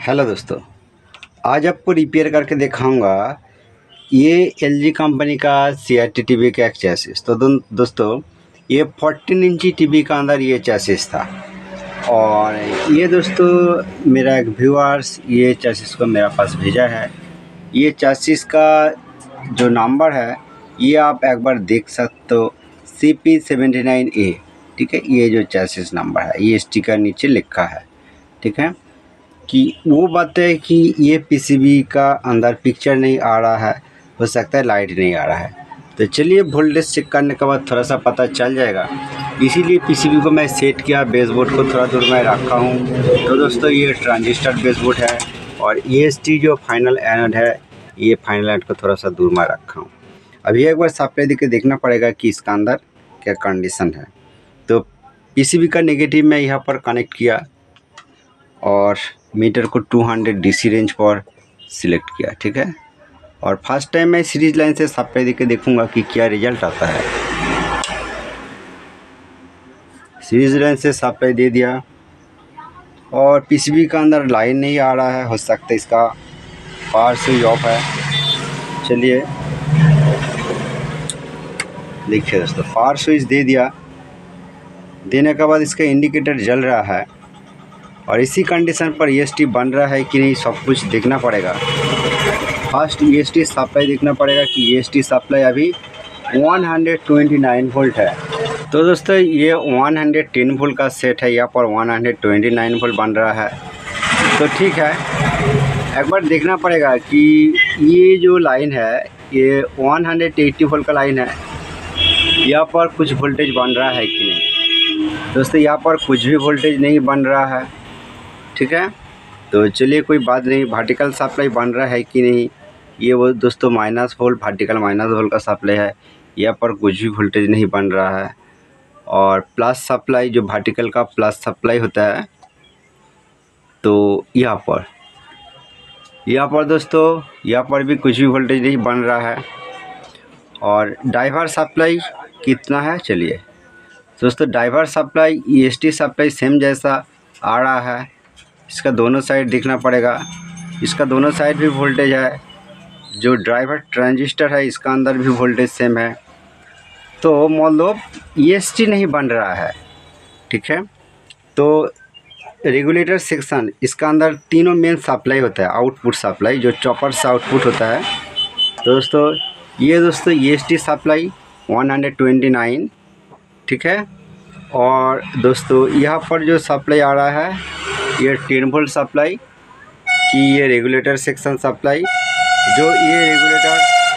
Hello दोस्तों, आज आपको रिपेयर करके दिखाऊंगा ये एलजी कंपनी का CRT टीवी का एक चैसिस। तो दोस्तों ये 14 इंची टीवी का अंदर ये चैसिस था। और ये दोस्तों मेरा एक व्यूअर्स ये चैसिस को मेरे पास भेजा है। ये चैसिस का जो नंबर है ये आप एक बार देख सकते हो, CP79A। ठीक है, ये जो चैसिस नंबर है ये स्टिकर नीचे लिखा है। ठीक है, कि वो बात है कि ये पीसीबी का अंदर पिक्चर नहीं आ रहा है, हो सकता है लाइट नहीं आ रहा है। तो चलिए वोल्टेज चेक करने के बाद थोड़ा सा पता चल जाएगा। इसीलिए पीसीबी को मैं सेट किया, बेसबोर्ड को थोड़ा दूर में रखा हूँ। तो दोस्तों ये ट्रांजिस्टर बेसबोर्ड है और EST जो फाइनल एनोड है ये फाइनल एनोड को थोड़ा सा दूर में रखा हूँ। अभी एक बार सप्लाई देके देखना पड़ेगा कि इसका अंदर क्या कंडीशन है। तो पीसीबी का नेगेटिव मैं यहाँ पर कनेक्ट किया और मीटर को 200 DC रेंज पर सिलेक्ट किया। ठीक है, और फर्स्ट टाइम मैं सीरीज लाइन से सप्लाई देके देखूंगा कि क्या रिजल्ट आता है। सीरीज लाइन से सप्लाई दे दिया और पीसीबी का अंदर लाइन नहीं आ रहा है, हो सकता है इसका पावर स्विच ऑफ है। चलिए देखिए दोस्तों, पावर स्विच दे दिया, देने के बाद इसका इंडिकेटर जल रहा है और इसी कंडीशन पर EST बन रहा है कि नहीं सब कुछ देखना पड़ेगा। फर्स्ट EST सप्लाई देखना पड़ेगा कि EST सप्लाई अभी 129 वोल्ट है। तो दोस्तों ये 110 वोल्ट का सेट है, यहाँ पर 129 वोल्ट बन रहा है। तो ठीक है, एक बार देखना पड़ेगा कि ये जो लाइन है ये 180 वोल्ट का लाइन है, यहाँ पर कुछ वोल्टेज बन रहा है कि नहीं। दोस्तों यहाँ पर कुछ भी वोल्टेज नहीं बन रहा है। ठीक है, तो चलिए कोई बात नहीं, वर्टिकल सप्लाई बन रहा है कि नहीं। ये वो दोस्तों minus volt, vertical minus volt का सप्लाई है, यहाँ पर कुछ भी वोल्टेज नहीं बन रहा है। और प्लस सप्लाई जो वर्टिकल का प्लस सप्लाई होता है, तो यहाँ पर दोस्तों यहाँ पर भी कुछ भी वोल्टेज नहीं बन रहा है। और ड्राइवर सप्लाई कितना है, चलिए दोस्तों driver supply EST supply same जैसा आ रहा है। इसका दोनों साइड देखना पड़ेगा, इसका दोनों साइड भी वोल्टेज है। जो ड्राइवर ट्रांजिस्टर है इसका अंदर भी वोल्टेज सेम है। तो मान लो EST नहीं बन रहा है। ठीक है, तो रेगुलेटर सेक्शन इसका अंदर तीनों मेन सप्लाई होता है, आउटपुट सप्लाई जो चॉपर से आउटपुट होता है। तो दोस्तों ये दोस्तों EST सप्लाई 129। ठीक है, और दोस्तों यहाँ पर जो सप्लाई आ रहा है ये 10 वोल्ट सप्लाई कि ये रेगुलेटर सेक्शन सप्लाई, जो ये रेगुलेटर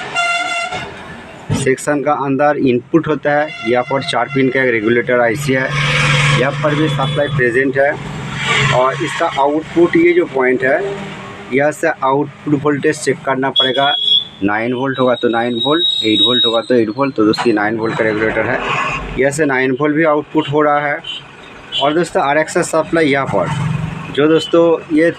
सेक्शन का अंदर इनपुट होता है। यहाँ पर 4 पिन का एक रेगुलेटर IC है, यहाँ पर भी सप्लाई प्रेजेंट है। और इसका आउटपुट ये जो पॉइंट है यहाँ से आउटपुट वोल्टेज चेक करना पड़ेगा। 9 वोल्ट होगा तो 9 वोल्ट, 8 वोल्ट होगा तो 8 वोल्ट। तो दोस्तों 9 वोल्ट का रेगुलेटर है, यहाँ से 9 वोल्ट भी आउटपुट हो रहा है। और दोस्तों RXS सप्लाई यहाँ पर जो दोस्तों ये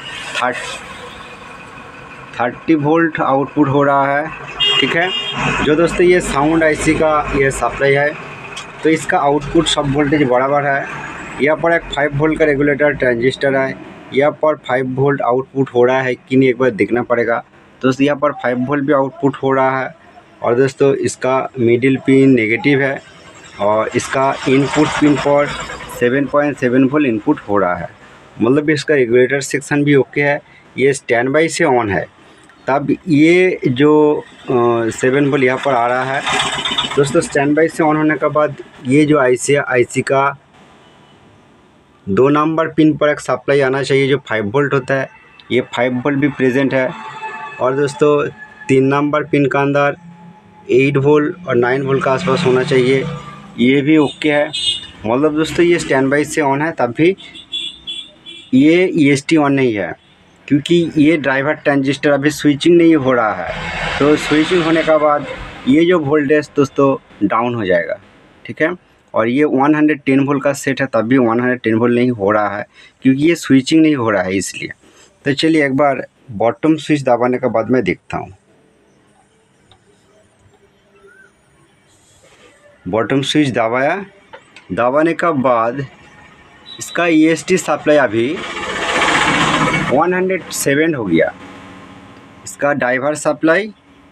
30 वोल्ट आउटपुट हो रहा है। ठीक है, जो दोस्तों ये साउंड IC का ये सप्लाई है, तो इसका आउटपुट सब वोल्टेज बराबर है। यहाँ पर एक 5 वोल्ट का रेगुलेटर ट्रांजिस्टर है, यहाँ पर 5 वोल्ट आउटपुट हो रहा है कि नहीं एक बार देखना पड़ेगा। दोस्तों यहाँ पर 5 वोल्ट भी आउटपुट हो रहा है। और दोस्तों इसका मिडिल पिन नेगेटिव है और इसका इनपुट पिन पर 7.7 वोल्ट इनपुट हो रहा है, मतलब इसका रेगुलेटर सेक्शन भी ओके है। ये स्टैंड बाई से ऑन है, तब ये जो 7 वोल्ट यहाँ पर आ रहा है। दोस्तों स्टैंड बाई से ऑन होने के बाद ये जो IC है, IC का 2 नंबर पिन पर एक सप्लाई आना चाहिए जो 5 वोल्ट होता है, ये 5 वोल्ट भी प्रेजेंट है। और दोस्तों 3 नंबर पिन का अंदर 8 वोल्ट और 9 वोल्ट का आसपास होना चाहिए, ये भी ओके है। मतलब दोस्तों ये स्टैंड बाई से ऑन है, तब भी ये EST ऑन नहीं है क्योंकि ये ड्राइवर ट्रांजिस्टर अभी स्विचिंग नहीं हो रहा है। तो स्विचिंग होने के बाद ये जो वोल्टेज दोस्तों डाउन हो जाएगा। ठीक है, और ये 110 वोल्ट का सेट है, तब भी 110 वोल्ट नहीं हो रहा है क्योंकि ये स्विचिंग नहीं हो रहा है इसलिए। तो चलिए एक बार बॉटम स्विच दबाने के बाद मैं देखता हूँ। बॉटम स्विच दबाया, दबाने के बाद इसका EST सप्लाई अभी 107 हो गया। इसका ड्राइवर सप्लाई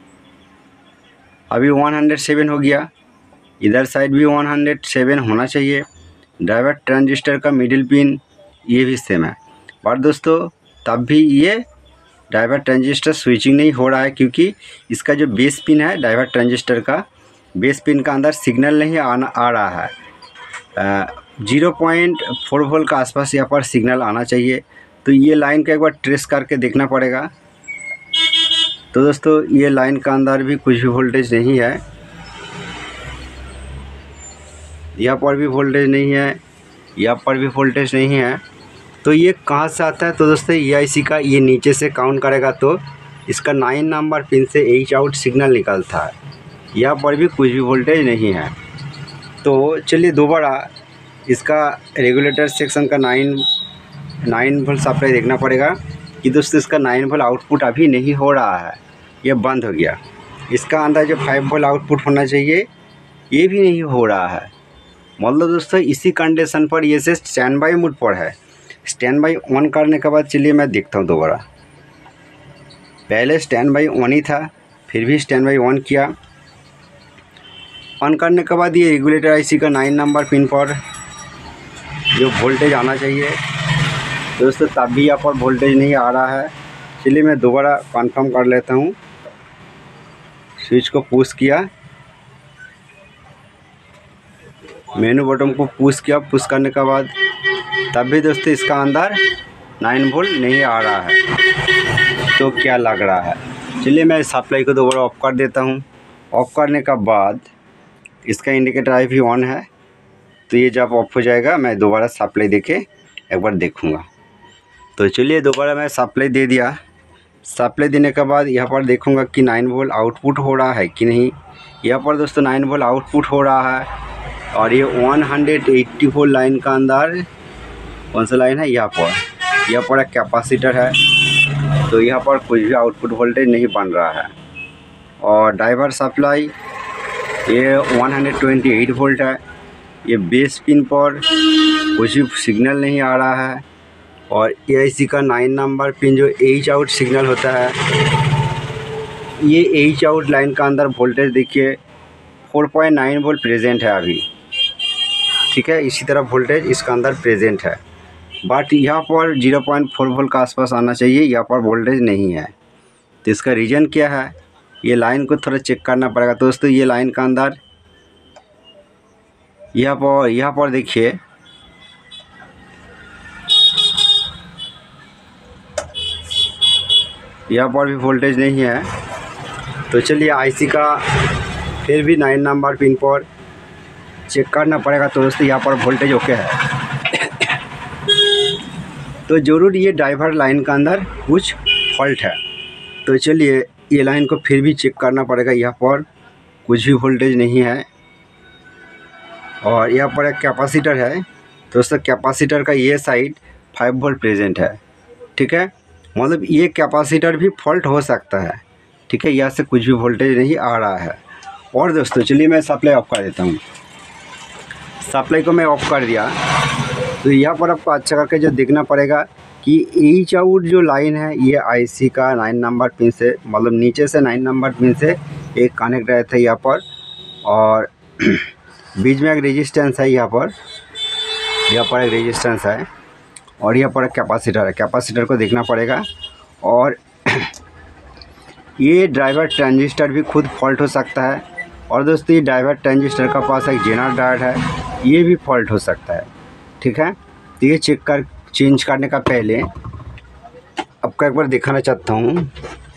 अभी 107 हो गया, इधर साइड भी 107 होना चाहिए। ड्राइवर ट्रांजिस्टर का मिडिल पिन ये भी सेम है, पर दोस्तों तब भी ये ड्राइवर ट्रांजिस्टर स्विचिंग नहीं हो रहा है, क्योंकि इसका जो बेस पिन है ड्राइवर ट्रांजिस्टर का बेस पिन का अंदर सिग्नल नहीं आ रहा है। 0.4 वोल्ट का आसपास यहाँ पर सिग्नल आना चाहिए। तो ये लाइन का एक बार ट्रेस करके देखना पड़ेगा। तो दोस्तों ये लाइन का अंदर भी कुछ भी वोल्टेज नहीं है, यहाँ पर भी वोल्टेज नहीं है, यहाँ पर भी वोल्टेज नहीं है। तो ये कहाँ से आता है? तो दोस्तों ये आईसी का ये नीचे से काउंट करेगा तो इसका 9 नंबर पिन से एच आउट सिग्नल निकलता है, यहाँ पर भी कुछ भी वोल्टेज नहीं है। तो चलिए दोबारा इसका रेगुलेटर सेक्शन का 9 वोल्ट सप्लाई देखना पड़ेगा कि दोस्तों इसका 9 वोल्ट आउटपुट अभी नहीं हो रहा है, ये बंद हो गया। इसका अंदर जो 5 वोल्ट आउटपुट होना चाहिए ये भी नहीं हो रहा है। मतलब दोस्तों इसी कंडीशन पर ये से स्टैंड बाई मोड पर है। स्टैंड बाई ऑन करने के बाद चलिए मैं देखता हूँ दोबारा। पहले स्टैंड बाई ऑन ही था, फिर भी स्टैंड बाई ऑन किया। ऑन करने के बाद ये रेगुलेटर आईसी का 9 नंबर पिन पर जो वोल्टेज आना चाहिए दोस्तों तब भी यहाँ पर वोल्टेज नहीं आ रहा है। चलिए मैं दोबारा कंफर्म कर लेता हूँ। स्विच को पुश किया, मेनू बटन को पुश किया, पुश करने के बाद तब भी दोस्तों इसका अंदर 9 वोल्ट नहीं आ रहा है। तो क्या लग रहा है? चलिए मैं सप्लाई को दोबारा ऑफ कर देता हूँ। ऑफ करने के बाद इसका इंडिकेटर आई भी ऑन है, तो ये जब ऑफ हो जाएगा मैं दोबारा सप्लाई देके एक बार देखूँगा। तो चलिए दोबारा मैं सप्लाई दे दिया। सप्लाई देने के बाद यहाँ पर देखूँगा कि 9 वोल्ट आउटपुट हो रहा है कि नहीं। यहाँ पर दोस्तों 9 वोल्ट आउटपुट हो रहा है, और ये 184 लाइन का अंदर कौन सा लाइन है? यहाँ पर एक कैपेसिटर है, तो यहाँ पर कुछ भी आउटपुट वोल्टेज नहीं बन रहा है। और ड्राइवर सप्लाई ये 128 वोल्ट है। ये बेस पिन पर कुछ भी सिग्नल नहीं आ रहा है। और एआईसी का 9 नंबर पिन जो एच आउट सिग्नल होता है, ये एच आउट लाइन का अंदर वोल्टेज देखिए 4.9 वोल्ट प्रेजेंट है अभी, ठीक है। इसी तरह वोल्टेज इसका अंदर प्रेजेंट है, बट यहाँ पर 0.4 वोल्ट का आसपास आना चाहिए, यहाँ पर वोल्टेज नहीं है। तो इसका रीज़न क्या है? ये लाइन को थोड़ा चेक करना पड़ेगा। तो दोस्तों ये लाइन का अंदर यहाँ पर देखिए यहाँ पर भी वोल्टेज नहीं है। तो चलिए आईसी का फिर भी 9 नंबर पिन पर चेक करना पड़ेगा। तो दोस्तों यहाँ पर वोल्टेज ओके है। तो ज़रूर ये ड्राइवर लाइन का अंदर कुछ फॉल्ट है। तो चलिए ये लाइन को फिर भी चेक करना पड़ेगा। यहाँ पर कुछ भी वोल्टेज नहीं है, और यहाँ पर एक कैपेसिटर है। तो दोस्तों कैपेसिटर का ये साइड 5 वोल्ट प्रेजेंट है, ठीक है। मतलब ये कैपेसिटर भी फॉल्ट हो सकता है, ठीक है। यहाँ से कुछ भी वोल्टेज नहीं आ रहा है। और दोस्तों चलिए मैं सप्लाई ऑफ कर देता हूँ। सप्लाई को मैं ऑफ कर दिया। तो यहाँ पर आपको अच्छा करके जो देखना पड़ेगा कि एच आउट जो लाइन है ये आईसी का 9 नंबर पिन से, मतलब नीचे से 9 नंबर पिन से एक कनेक्ट रहता है यहाँ पर, और बीच में एक रेजिस्टेंस है। यहाँ पर एक रेजिस्टेंस है, और यहाँ पर एक कैपेसिटर है। कैपेसिटर को देखना पड़ेगा। और ये ड्राइवर ट्रांजिस्टर भी खुद फॉल्ट हो सकता है। और दोस्तों ये ड्राइवर ट्रांजिस्टर का पास एक जेनर डायोड है, ये भी फॉल्ट हो सकता है, ठीक है। तो ये चेंज करने का पहले आपको एक बार दिखाना चाहता हूँ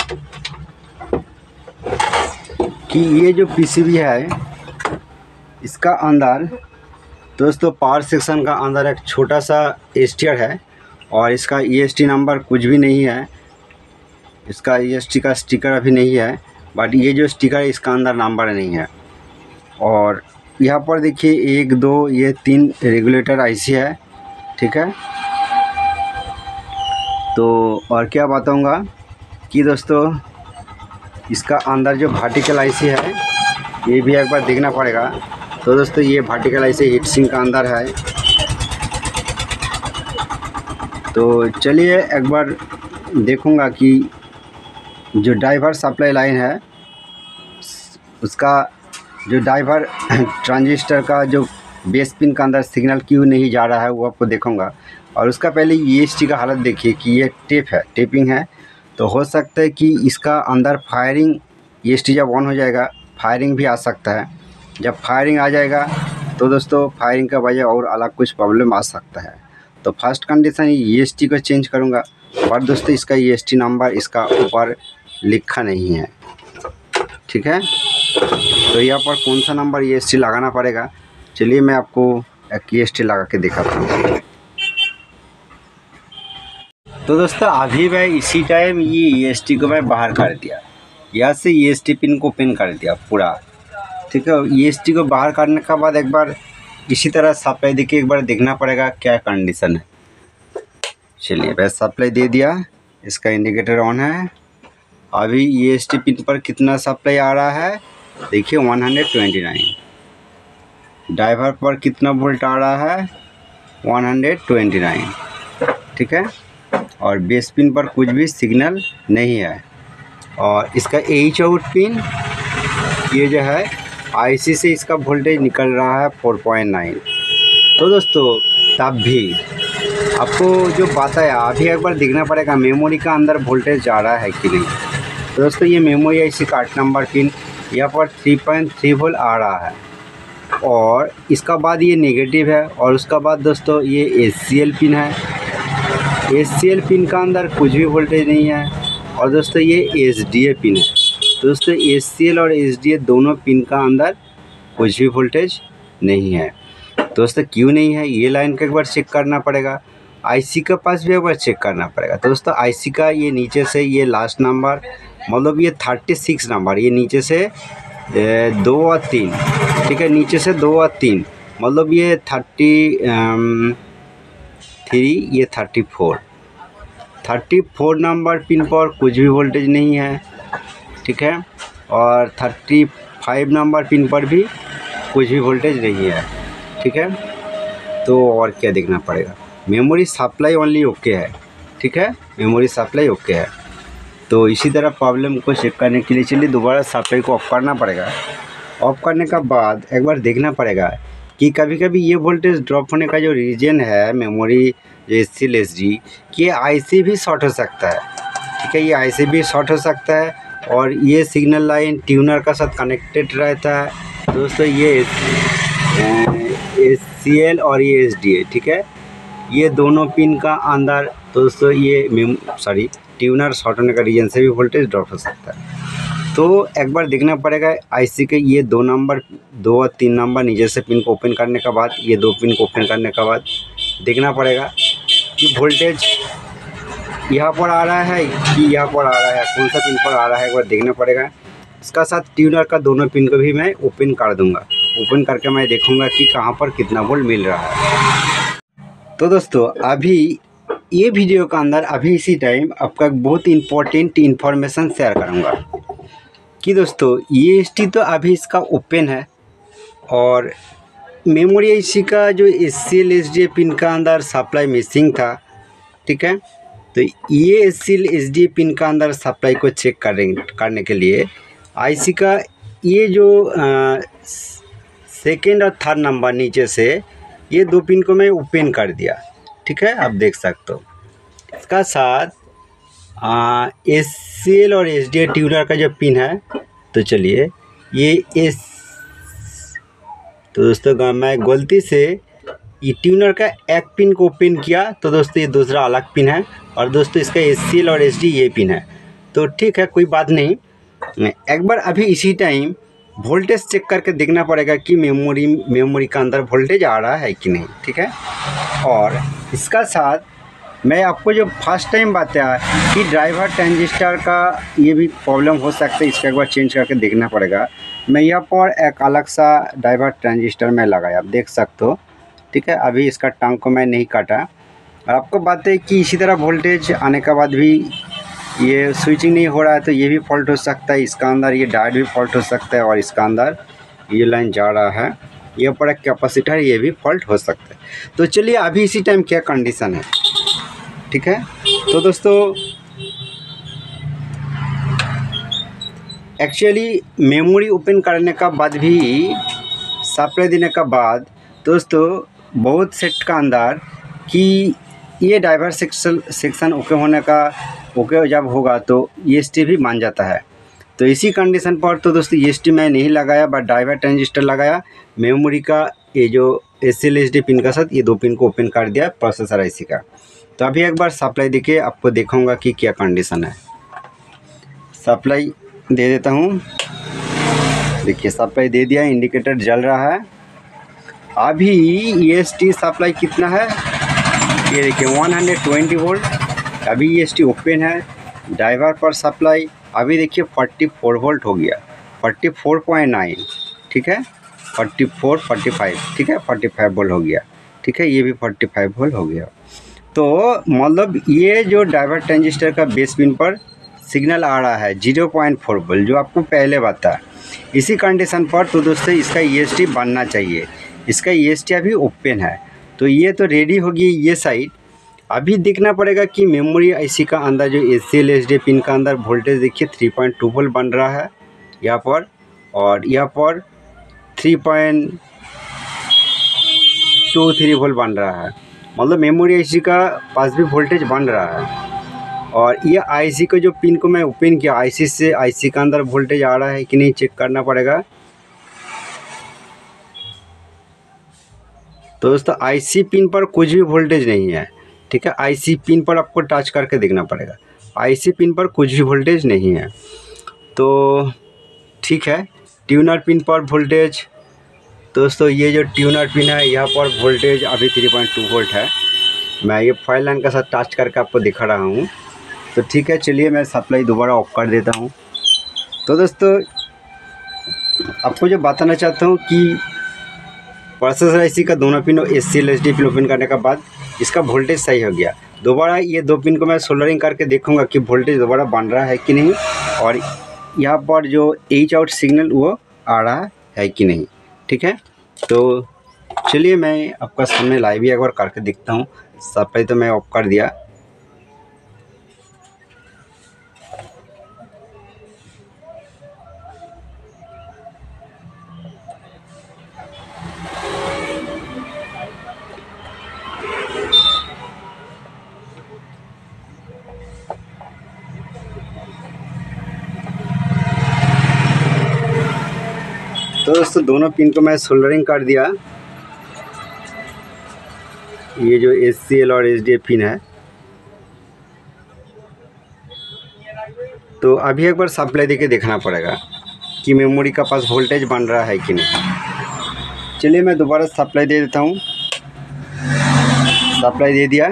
कि ये जो पीसीबी है इसका अंदर दोस्तों पावर सेक्शन का अंदर एक छोटा सा एस्टियर है, और इसका ईएसटी नंबर कुछ भी नहीं है। इसका ईएसटी का स्टिकर अभी नहीं है, बट ये जो स्टिकर है इसका अंदर नंबर नहीं है। और यहाँ पर देखिए 1 2 ये 3 रेगुलेटर आईसी है, ठीक है। तो और क्या बताऊँगा कि दोस्तों इसका अंदर जो वर्टिकल आईसी है ये भी एक बार देखना पड़ेगा। तो दोस्तों ये वर्टिकल आईसी हीट सिंक का अंदर है। तो चलिए एक बार देखूंगा कि जो ड्राइवर सप्लाई लाइन है उसका जो ड्राइवर ट्रांजिस्टर का जो बेस पिन का अंदर सिग्नल क्यों नहीं जा रहा है वो आपको देखूंगा। और उसका पहले EST का हालत देखिए कि ये टेपिंग है। तो हो सकता है कि इसका अंदर फायरिंग EST जब ऑन हो जाएगा फायरिंग भी आ सकता है। जब फायरिंग आ जाएगा तो दोस्तों फायरिंग का वजह और अलग कुछ प्रॉब्लम आ सकता है। तो फर्स्ट कंडीशन EST को चेंज करूँगा। और दोस्तों इसका EST नंबर इसका ऊपर लिखा नहीं है, ठीक है। तो यहाँ पर कौन सा नंबर EST लगाना पड़ेगा, चलिए मैं आपको एक EST लगा के दिखाता हूँ। तो दोस्तों अभी मैं इसी टाइम ये EST को मैं बाहर कर दिया, यहाँ से EST पिन को ओपन कर दिया पूरा, ठीक है। EST को बाहर करने के बाद एक बार इसी तरह सप्लाई देखिए, एक बार देखना पड़ेगा क्या कंडीशन है। चलिए मैं सप्लाई दे दिया, इसका इंडिकेटर ऑन है। अभी EST पिन पर कितना सप्लाई आ रहा है देखिए 129। ड्राइवर पर कितना वोल्ट आ रहा है 129, ठीक है। और बेस पिन पर कुछ भी सिग्नल नहीं है। और इसका H आउट पिन ये जो है IC से इसका वोल्टेज निकल रहा है 4.9। तो दोस्तों तब भी आपको जो बताया अभी एक बार देखना पड़ेगा मेमोरी का अंदर वोल्टेज जा रहा है कि नहीं। तो दोस्तों ये मेमोरी IC का 8 नंबर पिन यहाँ पर 3.3 वोल्ट आ रहा है। और इसका बाद ये नेगेटिव है। और उसका बाद दोस्तों ये SCL पिन है, SCL पिन का अंदर कुछ भी वोल्टेज नहीं है। और दोस्तों ये SDA पिन है। दोस्तों SCL और SDA दोनों पिन का अंदर कुछ भी वोल्टेज नहीं है। दोस्तों क्यों नहीं है ये लाइन का एक बार चेक करना पड़ेगा। IC के पास भी एक बार चेक करना पड़ेगा। तो दोस्तों IC का ये नीचे से ये लास्ट नंबर मतलब ये 36 नंबर, ये नीचे से 2 और 3, ठीक है, नीचे से 2 और 3 मतलब ये 33 ये 34 नंबर पिन पर कुछ भी वोल्टेज नहीं है, ठीक है। और 35 नंबर पिन पर भी कुछ भी वोल्टेज नहीं है, ठीक है। तो और क्या देखना पड़ेगा, मेमोरी सप्लाई ओनली ओके है, ठीक है, मेमोरी सप्लाई ओके है। तो इसी तरह प्रॉब्लम को चेक करने के लिए चलिए दोबारा सप्लाई को ऑफ करना पड़ेगा। ऑफ करने का बाद एक बार देखना पड़ेगा कि कभी कभी ये वोल्टेज ड्रॉप होने का जो रीजन है मेमोरी जो SCL SSD कि ये IC भी शॉर्ट हो सकता है, ठीक है, ये IC भी शॉर्ट हो सकता है। और ये सिग्नल लाइन ट्यूनर का साथ कनेक्टेड रहता है। दोस्तों ये SCL और ये SDA, ठीक है, ये दोनों पिन का अंदर दोस्तों ये ट्यूनर शॉर्ट होने का रीजन से भी वोल्टेज ड्रॉप हो सकता है। तो एक बार देखना पड़ेगा IC के ये 2 और 3 नंबर नीचे से पिन को ओपन करने के बाद ये 2 पिन को ओपन करने के बाद देखना पड़ेगा कि वोल्टेज यहाँ पर आ रहा है कि यहाँ पर आ रहा है, कौन सा पिन पर आ रहा है एक बार देखना पड़ेगा। इसका साथ ट्यूनर का दोनों पिन को भी मैं ओपन कर दूँगा। ओपन करके मैं देखूँगा कि कहाँ पर कितना वोल्ट मिल रहा है। तो दोस्तों अभी ये वीडियो का अंदर अभी इसी टाइम आपका बहुत इम्पोर्टेंट इन्फॉर्मेशन शेयर करूँगा कि दोस्तों EST तो अभी इसका ओपन है और मेमोरी IC का जो SCL SDA पिन का अंदर सप्लाई मिसिंग था, ठीक है। तो ये SCL SDA पिन का अंदर सप्लाई को चेक करने के लिए IC का ये जो सेकेंड और थर्ड नंबर नीचे से ये 2 पिन को मैं ओपन कर दिया, ठीक है, आप देख सकते हो। इसका साथ SCL और SDA ट्यूनर का जो पिन है, तो चलिए ये तो दोस्तों मैं गलती से ये ट्यूनर का एक पिन को ओपन किया, तो दोस्तों ये दूसरा अलग पिन है। और दोस्तों इसका SCL और SDA ये पिन है, तो ठीक है, कोई बात नहीं। एक बार अभी इसी टाइम वोल्टेज चेक करके देखना पड़ेगा कि मेमोरी का अंदर वोल्टेज आ रहा है कि नहीं, ठीक है। और इसका साथ मैं आपको जो फर्स्ट टाइम बताया कि ड्राइवर ट्रांजिस्टर का ये भी प्रॉब्लम हो सकता है, इसका एक बार चेंज करके देखना पड़ेगा। मैं यहाँ पर एक अलग सा ड्राइवर ट्रांजिस्टर में लगाया, आप देख सकते हो, ठीक है। अभी इसका टंग को मैं नहीं काटा। और आपको बात है कि इसी तरह वोल्टेज आने के बाद भी ये स्विचिंग नहीं हो रहा है, तो ये भी फॉल्ट हो सकता है। इसका अंदर ये डायोड भी फॉल्ट हो सकता है। और इसका अंदर ये लाइन जा रहा है, ये पर एक कैपेसिटर, ये भी फॉल्ट हो सकता है। तो चलिए अभी इसी टाइम क्या कंडीशन है, ठीक है। तो दोस्तों एक्चुअली मेमोरी ओपन करने का बाद भी सप्लाई देने का बाद दोस्तों बहुत सेट का अंदर कि ये ड्राइवर सेक्शन ओके होने का ओके जब होगा तो EST भी मान जाता है। तो इसी कंडीशन पर तो दोस्तों EST मैं नहीं लगाया बट ड्राइवर ट्रांजिस्टर लगाया, मेमोरी का ये जो SL SD पिन का साथ ये दो पिन को ओपन कर दिया प्रोसेसर IC का। तो अभी एक बार सप्लाई देके आपको दिखाऊंगा कि क्या कंडीशन है। सप्लाई दे देता हूँ, देखिए सप्लाई दे दिया, इंडिकेटर जल रहा है। अभी EST सप्लाई कितना है ये देखिए 120 वोल्ट, अभी EST ओपन है। ड्राइवर पर सप्लाई अभी देखिए 44 वोल्ट हो गया, 44.9 ठीक है, 44 45 ठीक है, 45 वोल्ट हो गया ठीक है, ये भी 45 वोल्ट हो गया। तो मतलब ये जो ड्राइवर ट्रांजिस्टर का बेस पिन पर सिग्नल आ रहा है 0.4 वोल्ट, जो आपको पहले बताया। इसी कंडीशन पर तो दोस्तों इसका EST बनना चाहिए। इसका EST अभी ओपन है, तो ये तो रेडी होगी ये साइड। अभी देखना पड़ेगा कि मेमोरी IC का अंदर जो SL SD पिन का अंदर वोल्टेज देखिए 3.2 वोल्ट बन रहा है यहाँ पर, और यहाँ पर 3.23 वोल्ट बन रहा है। मतलब मेमोरी IC का पास भी वोल्टेज बन रहा है। और ये IC को जो पिन को मैं ओपन किया IC से, IC का अंदर वोल्टेज आ रहा है कि नहीं चेक करना पड़ेगा। तो दोस्तों IC पिन पर कुछ भी वोल्टेज नहीं है ठीक है, IC पिन पर आपको टच करके देखना पड़ेगा। IC पिन पर कुछ भी वोल्टेज नहीं है। तो ठीक है, ट्यूनर पिन पर वोल्टेज दोस्तों ये जो ट्यूनर पिन है यहाँ पर वोल्टेज अभी 3.2 वोल्ट है। मैं ये फाइल लाइन के साथ टच करके आपको दिखा रहा हूँ। तो ठीक है, चलिए मैं सप्लाई दोबारा ऑफ कर देता हूँ। तो दोस्तों आपको जो बताना चाहता हूँ कि प्रोसेसर IC का दोनों pin SL SD pin open करने के बाद इसका वोल्टेज सही हो गया। दोबारा ये दो पिन को मैं सोल्डरिंग करके देखूंगा कि वोल्टेज दोबारा बन रहा है कि नहीं, और यहाँ पर जो H आउट सिग्नल वो आ रहा है कि नहीं ठीक है। तो चलिए मैं आपका सामने लाइव ही एक बार करके देखता हूँ। सप्लाई तो मैं ऑफ कर दिया। तो दोस्तों दोनों पिन को मैं सोल्डरिंग कर दिया। ये जो SCL और SDA पिन है। तो अभी एक बार सप्लाई देके देखना पड़ेगा कि मेमोरी का पास वोल्टेज बन रहा है कि नहीं। चलिए मैं दोबारा सप्लाई दे देता हूँ। सप्लाई दे दिया।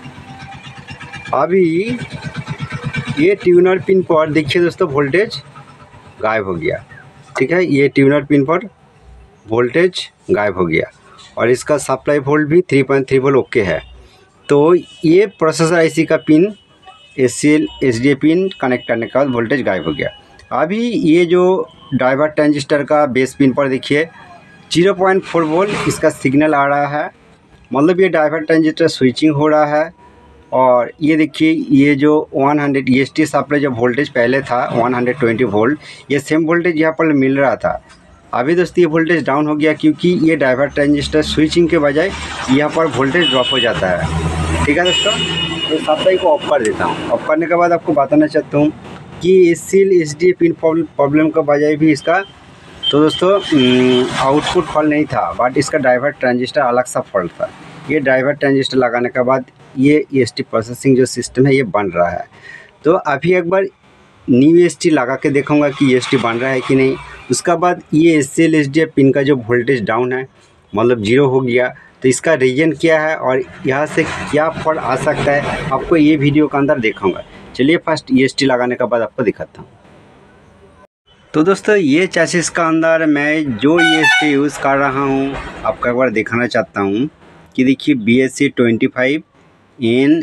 अभी ये ट्यूनर पिन पर देखिए दोस्तों वोल्टेज गायब हो गया ठीक है, ये ट्यूनर पिन पर वोल्टेज गायब हो गया और इसका सप्लाई वोल्ट भी 3.3 वोल्ट ओके है। तो ये प्रोसेसर IC का pin SL SD pin connect करने के बाद वोल्टेज गायब हो गया। अभी ये जो ड्राइवर ट्रांजिस्टर का बेस पिन पर देखिए 0.4 वोल्ट इसका सिग्नल आ रहा है। मतलब ये ड्राइवर ट्रांजिस्टर स्विचिंग हो रहा है। और ये देखिए ये जो 100 EST सप्लाई जो वोल्टेज पहले था 120 वोल्ट, ये सेम वोल्टेज यहाँ पर मिल रहा था। अभी दोस्तों ये वोल्टेज डाउन हो गया क्योंकि ये ड्राइवर ट्रांजिस्टर स्विचिंग के बजाय यहाँ पर वोल्टेज ड्रॉप हो जाता है ठीक है दोस्तों। तो सप्लाई को ऑफ कर देता हूँ। ऑफ करने के बाद आपको बताना चाहता हूँ कि SL SD पिन प्रॉब्लम के बजाय भी इसका तो दोस्तों आउटपुट फॉल्ट नहीं था, बट इसका ड्राइवर ट्रांजिस्टर अलग सा फॉल्ट था। ये ड्राइवर ट्रांजिस्टर लगाने के बाद ये EST प्रोसेसिंग जो सिस्टम है ये बन रहा है। तो अभी एक बार न्यू EST लगा के देखूँगा कि EST बन रहा है कि नहीं। उसके बाद ये SL SD पिन का जो वोल्टेज डाउन है मतलब 0 हो गया, तो इसका रीजन क्या है और यहाँ से क्या फॉल्ट आ सकता है आपको ये वीडियो के अंदर दिखाऊंगा। चलिए फर्स्ट EST लगाने के बाद आपको दिखाता हूँ। तो दोस्तों ये चैसिस का अंदर मैं जो EST यूज़ कर रहा हूँ आपको एक बार दिखाना चाहता हूँ कि देखिए BSC 25 इन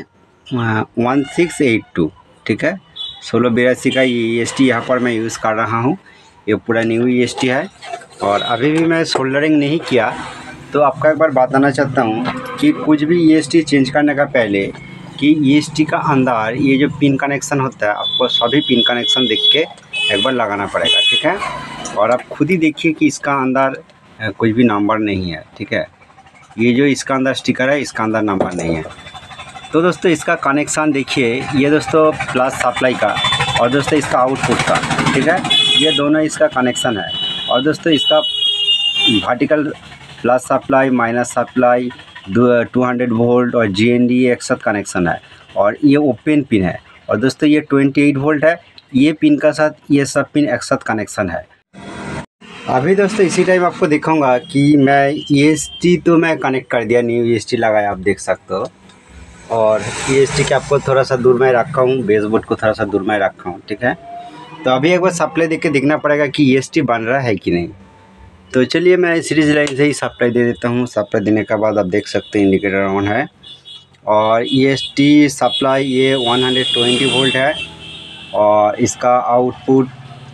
1682 ठीक है, 1682 का ये EST यहाँ पर मैं यूज़ कर रहा हूँ। ये पूरा न्यू EST है और अभी भी मैं सोल्डरिंग नहीं किया। तो आपका एक बार बताना चाहता हूँ कि कुछ भी EST चेंज करने का पहले कि ईएसटी का अंदर ये जो पिन कनेक्शन होता है, आपको सभी पिन कनेक्शन देख के एक बार लगाना पड़ेगा, ठीक है। और आप खुद ही देखिए कि इसका अंदर कुछ भी नंबर नहीं है, ठीक है। ये जो इसका अंदर स्टिकर है, इसका अंदर नंबर नहीं है। तो दोस्तों इसका कनेक्शन देखिए, ये दोस्तों प्लस सप्लाई का और दोस्तों इसका आउटपुट का, ठीक है। ये दोनों इसका कनेक्शन है। और दोस्तों इसका vertical plus supply, minus supply, 200 volt और GND एक साथ कनेक्शन है। और ये ओपन पिन है। और दोस्तों ये 28 वोल्ट है। ये पिन का साथ ये सब पिन एक साथ कनेक्शन है। अभी दोस्तों इसी टाइम आपको दिखाऊंगा कि मैं EST तो मैं कनेक्ट कर दिया, न्यू EST लगाया, आप देख सकते हो। और EST के आपको थोड़ा सा दूर में रखा हूँ, बेसबोर्ड को थोड़ा सा दूर में रखा हूँ, ठीक है। तो अभी एक बार सप्लाई देख के देखना पड़ेगा कि EST बन रहा है कि नहीं। तो चलिए मैं सीरीज लाइन से ही सप्लाई दे देता हूँ। सप्लाई देने के बाद आप देख सकते हैं इंडिकेटर ऑन है। और EST सप्लाई ये 120 वोल्ट है। और इसका आउटपुट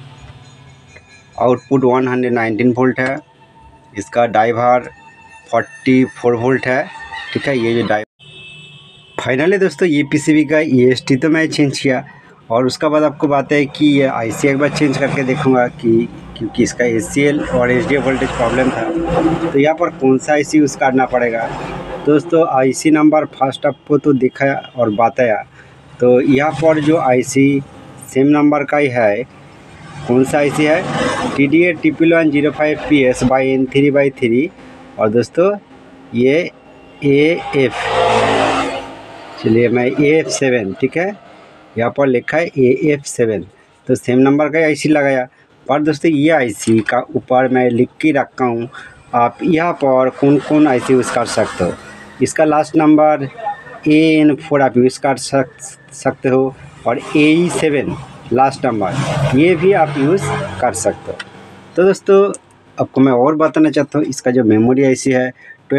119 वोल्ट है। इसका ड्राइवर 44 वोल्ट है, ठीक है। ये जो फाइनली दोस्तों ये PCB का EST तो मैं चेंज किया। और उसका बाद आपको बात है कि ये IC एक बार चेंज करके देखूंगा कि क्योंकि इसका ACL और SDA वोल्टेज प्रॉब्लम था, तो यहाँ पर कौन सा IC यूज़ करना पड़ेगा। दोस्तों IC नंबर फर्स्ट आपको तो दिखाया और बताया। तो यहाँ पर जो IC सेम नंबर का ही है, कौन सा IC है, TDA 11105PS/N3/3। और दोस्तों ये AF, चलिए मैं AF7, ठीक है, यहाँ पर लिखा है AF7, तो सेम नंबर का IC लगाया। पर दोस्तों ये IC का ऊपर मैं लिख के रखा हूँ, आप यहाँ पर कौन कौन IC यूज़ कर सकते हो। इसका लास्ट नंबर AN4 आप यूज़ कर सकते हो। और AE7 लास्ट नंबर, ये भी आप यूज़ कर सकते हो। तो दोस्तों आपको मैं और बताना चाहता हूँ, इसका जो मेमोरी IC है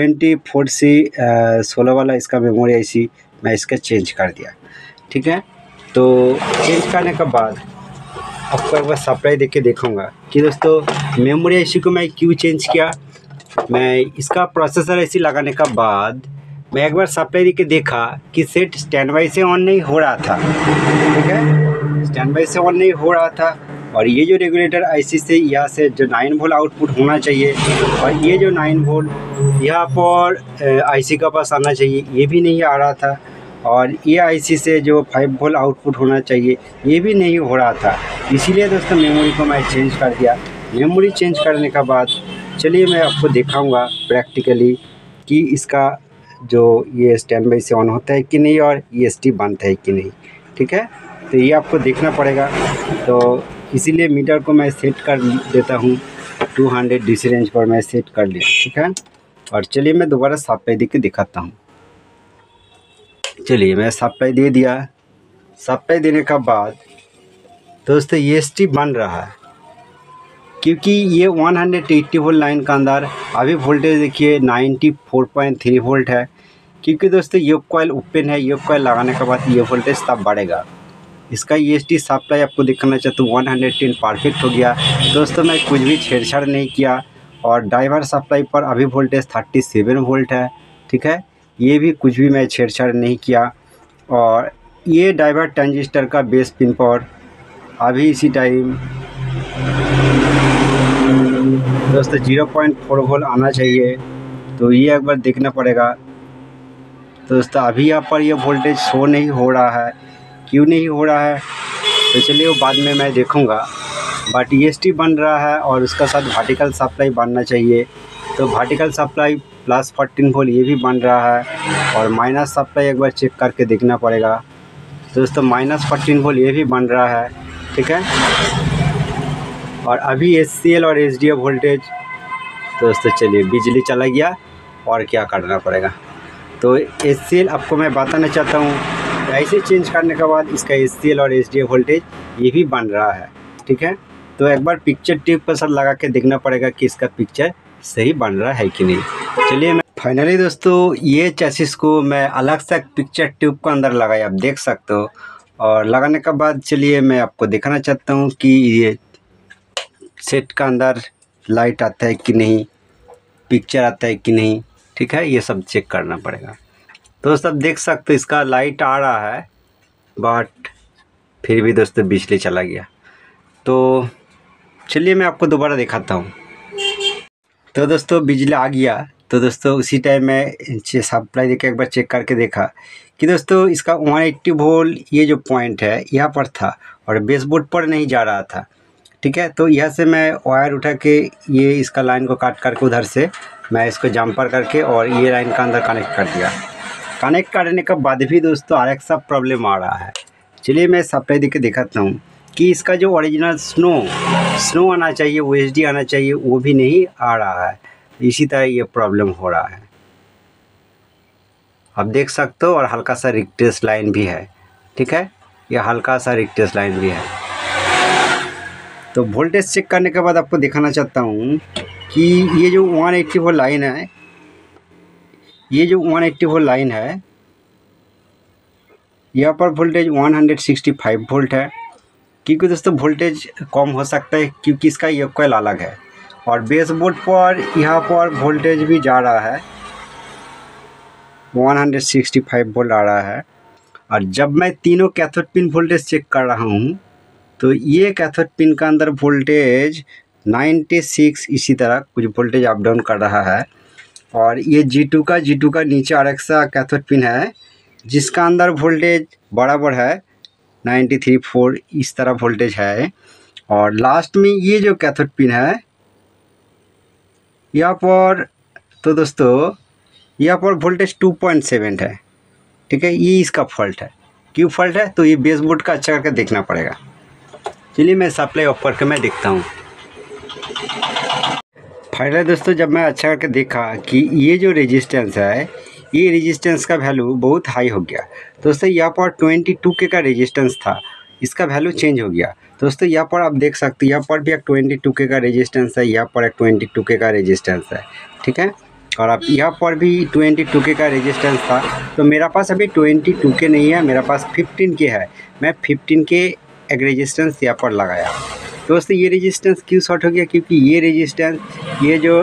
24C16 वाला, इसका मेमोरी IC मैं इसका चेंज कर दिया, ठीक है। तो चेंज करने के बाद आपको एक बार सप्लाई देके देखूँगा कि दोस्तों मेमोरी IC को मैं क्यों चेंज किया। मैं इसका प्रोसेसर IC लगाने के बाद मैं एक बार सप्लाई देके देखा कि सेट स्टैंड बाई से ऑन नहीं हो रहा था, ठीक है, स्टैंड बाई से ऑन नहीं हो रहा था। और ये जो रेगुलेटर IC से यहाँ से जो 9 वोल्ट आउटपुट होना चाहिए, और ये जो 9 वोल्ट यहाँ पर IC का पास आना चाहिए, ये भी नहीं आ रहा था। और ये IC से जो 5 वोल्ट आउटपुट होना चाहिए, ये भी नहीं हो रहा था। इसीलिए दोस्तों मेमोरी को मैं चेंज कर दिया। मेमोरी चेंज करने के बाद चलिए मैं आपको दिखाऊंगा प्रैक्टिकली कि इसका जो ये स्टैंड बाई से ऑन होता है कि नहीं और EST बनता है कि नहीं, ठीक है। तो ये आपको देखना पड़ेगा। तो इसीलिए मीटर को मैं सेट कर देता हूँ, 200 DC रेंज पर मैं सेट कर लिया, ठीक है। और चलिए मैं दोबारा सप्लाई दे के दिखाता हूँ। चलिए मैं सप्लाई दे दिया। सप्लाई देने के बाद दोस्तों EST बन रहा है, क्योंकि ये 180 वोल्ट लाइन का अंदर अभी वोल्टेज देखिए 94.3 वोल्ट है। क्योंकि दोस्तों ये कॉइल ओपन है, ये कॉइल लगाने के बाद ये वोल्टेज तब बढ़ेगा। इसका EST सप्लाई आपको दिखाना चाहता हूँ, 110 परफेक्ट हो गया। दोस्तों मैं कुछ भी छेड़छाड़ नहीं किया। और ड्राइवर सप्लाई पर अभी वोल्टेज 37 वोल्ट है, ठीक है, ये भी कुछ भी मैं छेड़छाड़ नहीं किया। और ये ड्राइवर ट्रांजिस्टर का बेस पिन पर अभी इसी टाइम दोस्तों 0.4 वोल्ट आना चाहिए, तो ये एक बार देखना पड़ेगा। तो दोस्तों अभी यहाँ पर ये वोल्टेज शो नहीं हो रहा है, क्यों नहीं हो रहा है तो चलिए वो बाद में मैं देखूँगा। बट EST बन रहा है और उसका साथ वर्टिकल सप्लाई बनना चाहिए। तो वर्टिकल सप्लाई प्लस 14 वोल्ट ये भी बन रहा है। और माइनस सप्लाई एक बार चेक करके देखना पड़ेगा। दोस्तों माइनस 14 वोल्ट ये भी बन रहा है, ठीक है। और अभी ACL और SDA वोल्टेज, दोस्तों चलिए बिजली चला गया और क्या करना पड़ेगा। तो ACL आपको मैं बताना चाहता हूँ, ऐसे चेंज करने के बाद इसका ACL और SDA वोल्टेज ये भी बन रहा है, ठीक है। तो एक बार पिक्चर ट्यूब पर सर लगा के देखना पड़ेगा कि इसका पिक्चर सही बन रहा है कि नहीं। चलिए मैं फाइनली दोस्तों ये चैसिस को मैं अलग से पिक्चर ट्यूब को अंदर लगाया, आप देख सकते हो। और लगाने के बाद चलिए मैं आपको दिखाना चाहता हूँ कि ये सेट का अंदर लाइट आता है कि नहीं, पिक्चर आता है कि नहीं, ठीक है, ये सब चेक करना पड़ेगा। तो दोस्तों आप देख सकते हो इसका लाइट आ रहा है, बट फिर भी दोस्तों बिजली चला गया। तो चलिए मैं आपको दोबारा दिखाता हूँ। तो दोस्तों बिजली आ गया। तो दोस्तों उसी टाइम मैं सप्लाई देके एक बार चेक करके देखा कि दोस्तों इसका 180 वोल्ट ये जो पॉइंट है यहाँ पर था और बेसबोर्ड पर नहीं जा रहा था। ठीक है, तो यहाँ से मैं वायर उठा के ये इसका लाइन को काट करके उधर से मैं इसको जंपर करके और ये लाइन का अंदर कनेक्ट कर दिया। कनेक्ट करने के बाद भी दोस्तों आर एक सब प्रॉब्लम आ रहा है। चलिए मैं सप्लाई देके दिखाता हूँ कि इसका जो ओरिजिनल स्नो आना चाहिए, OHD आना चाहिए, वो भी नहीं आ रहा है। इसी तरह ये प्रॉब्लम हो रहा है, आप देख सकते हो। और हल्का सा रिक्टेस लाइन भी है। ठीक है, ये हल्का सा रिक्टेस लाइन भी है। तो वोल्टेज चेक करने के बाद आपको दिखाना चाहता हूँ कि ये जो 180 वोल्ट लाइन है, ये जो 180 वोल्ट लाइन है, यहाँ पर वोल्टेज 165 वोल्ट है। क्योंकि दोस्तों वोल्टेज कम हो सकता है क्योंकि इसका ये कॉइल अलग है। और बेसबोर्ड पर यहाँ पर वोल्टेज भी जा रहा है, 165 वोल्ट आ रहा है। और जब मैं तीनों कैथोड पिन वोल्टेज चेक कर रहा हूँ तो ये कैथोड पिन का अंदर वोल्टेज 96 इसी तरह कुछ वोल्टेज अप डाउन कर रहा है। और ये G2 का नीचे और एक सा कैथोड पिन है जिसका अंदर वोल्टेज बराबर है 93.4 इस तरह वोल्टेज है। और लास्ट में ये जो कैथोड पिन है यहाँ पर, तो दोस्तों यहाँ पर वोल्टेज 2.7 है। ठीक है, ये इसका फॉल्ट है। क्यों फॉल्ट है तो ये बेसबोर्ड का अच्छा करके देखना पड़ेगा। चलिए मैं सप्लाई ऑफ करके मैं देखता हूँ। फाइनली दोस्तों जब मैं अच्छा करके देखा कि ये जो रेजिस्टेंस है, ये रेजिस्टेंस का वैल्यू बहुत हाई हो गया। दोस्तों यहाँ पर 22K का रेजिस्टेंस था, इसका वैल्यू चेंज हो गया। दोस्तों यहाँ पर आप देख सकते हैं, यहाँ पर भी एक 22K का रेजिस्टेंस है, यहाँ पर एक 22K का रेजिस्टेंस है। ठीक है, और आप यहाँ पर भी 22K का रेजिस्टेंस था। तो मेरा पास अभी 22K नहीं है, मेरा पास 15K है। मैं 15K एक रेजिस्टेंस यहाँ पर लगाया। दोस्तों ये रेजिस्टेंस क्यों शॉर्ट हो गया, क्योंकि ये रेजिस्टेंस, ये जो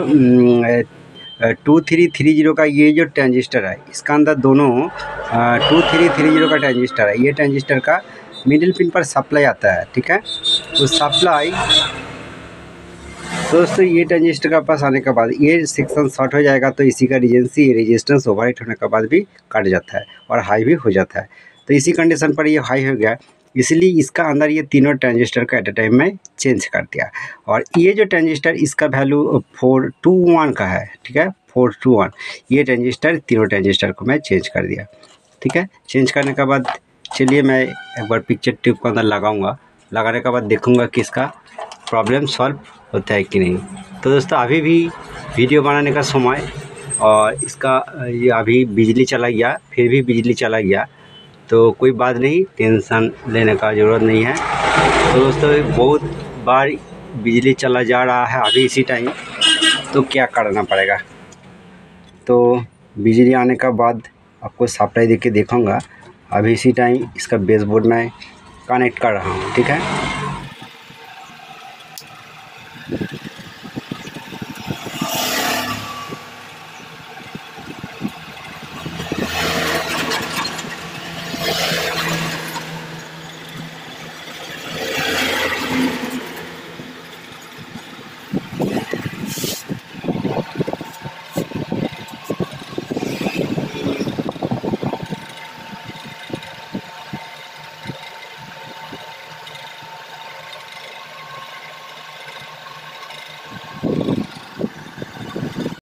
2330 का ये जो ट्रांजिस्टर है, इसका अंदर दोनों 2330 का ट्रांजिस्टर है। ये ट्रांजिस्टर का मिडिल पिन पर सप्लाई आता है। ठीक है, तो सप्लाई दोस्तों ये ट्रांजिस्टर का पास आने के बाद ये सेक्शन शॉर्ट हो जाएगा। तो इसी का रीजन से ये रेजिस्टेंस ओवरहीट होने के बाद भी कट जाता है और हाई भी हो जाता है। तो इसी कंडीशन पर ये हाई हो गया, इसलिए इसका अंदर ये तीनों ट्रांजिस्टर का एट अ टाइम में चेंज कर दिया। और ये जो ट्रांजिस्टर इसका वैल्यू 421 का है। ठीक है, 421 ये ट्रांजिस्टर, तीनों ट्रांजिस्टर को मैं चेंज कर दिया। ठीक है, चेंज करने के बाद चलिए मैं एक बार पिक्चर ट्यूब के अंदर लगाऊंगा। लगाने के बाद देखूंगा कि इसका प्रॉब्लम सॉल्व होता है कि नहीं। तो दोस्तों अभी भी वीडियो बनाने का समय, और इसका ये अभी बिजली चला गया, फिर भी बिजली चला गया। तो कोई बात नहीं, टेंशन लेने का ज़रूरत नहीं है। तो दोस्तों बहुत बार बिजली चला जा रहा है अभी इसी टाइम, तो क्या करना पड़ेगा। तो बिजली आने का बाद आपको सप्लाई देके देखूँगा। अभी इसी टाइम इसका बेसबोर्ड में कनेक्ट कर रहा हूँ। ठीक है।